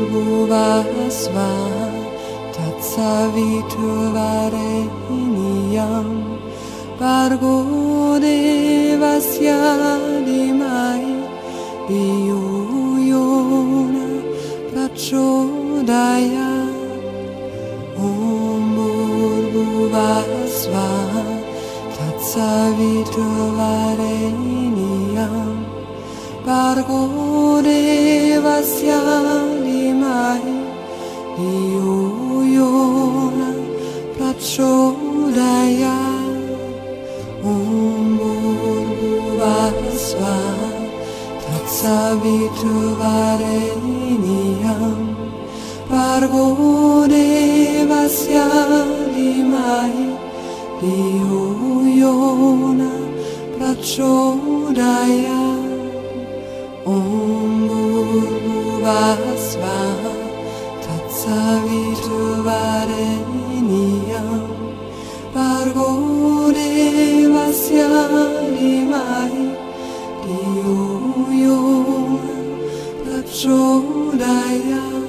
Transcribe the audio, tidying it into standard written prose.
Bhuvasva Tatsaviturvarenyam Bhargo Devasya Dhimai Dhiyo Yona Prachodayat Om Bhuvasva Tatsaviturvarenyam Bhargo Devasya Dhimai Dhiyo Yona Prachodayat Om Bhuvasva Tatsaviturvarenyam Bhargo Devasya Dhimai Dhiyo Yona Prachodayat Om Bhuvasva Tatsaviturvarenyam Bhargo Devasya Dhimai Dhiyo Yona Prachodayat